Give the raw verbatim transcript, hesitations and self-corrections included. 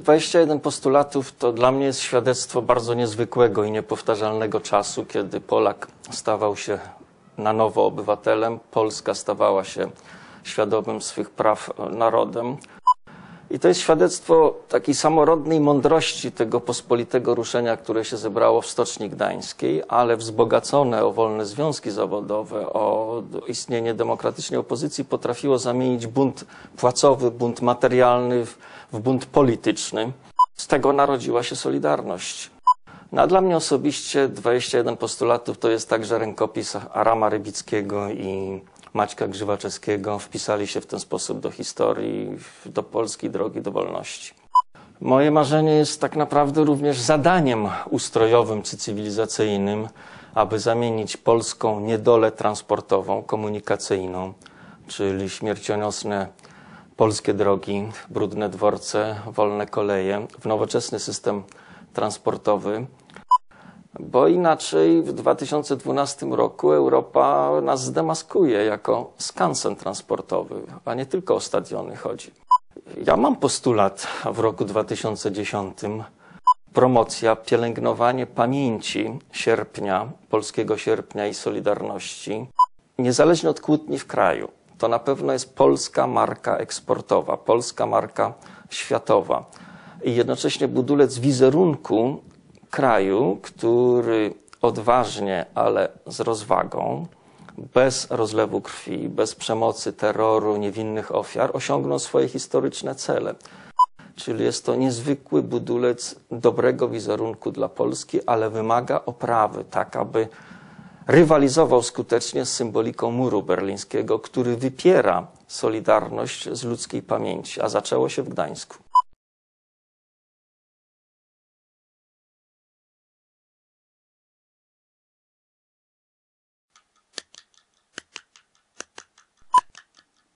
dwadzieścia jeden postulatów to dla mnie jest świadectwo bardzo niezwykłego i niepowtarzalnego czasu, kiedy Polak stawał się na nowo obywatelem, Polska stawała się świadomym swych praw narodem. I to jest świadectwo takiej samorodnej mądrości tego pospolitego ruszenia, które się zebrało w Stoczni Gdańskiej, ale wzbogacone o wolne związki zawodowe, o istnienie demokratycznej opozycji potrafiło zamienić bunt płacowy, bunt materialny w, w bunt polityczny. Z tego narodziła się Solidarność. No a dla mnie osobiście dwadzieścia jeden postulatów to jest także rękopis Arama Rybickiego i Maćka Grzywaczewskiego. Wpisali się w ten sposób do historii, do polskiej drogi do wolności. Moje marzenie jest tak naprawdę również zadaniem ustrojowym czy cywilizacyjnym, aby zamienić polską niedolę transportową, komunikacyjną, czyli śmiercionosne polskie drogi, brudne dworce, wolne koleje, w nowoczesny system transportowy. Bo inaczej w dwa tysiące dwunastym roku Europa nas zdemaskuje jako skansen transportowy, a nie tylko o stadiony chodzi. Ja mam postulat w roku dwa tysiące dziesiątym. Promocja, pielęgnowanie pamięci sierpnia, polskiego sierpnia i Solidarności, niezależnie od kłótni w kraju. To na pewno jest polska marka eksportowa, polska marka światowa i jednocześnie budulec wizerunku kraju, który odważnie, ale z rozwagą, bez rozlewu krwi, bez przemocy, terroru, niewinnych ofiar, osiągnął swoje historyczne cele. Czyli jest to niezwykły budulec dobrego wizerunku dla Polski, ale wymaga oprawy, tak aby rywalizował skutecznie z symboliką muru berlińskiego, który wypiera Solidarność z ludzkiej pamięci, a zaczęło się w Gdańsku.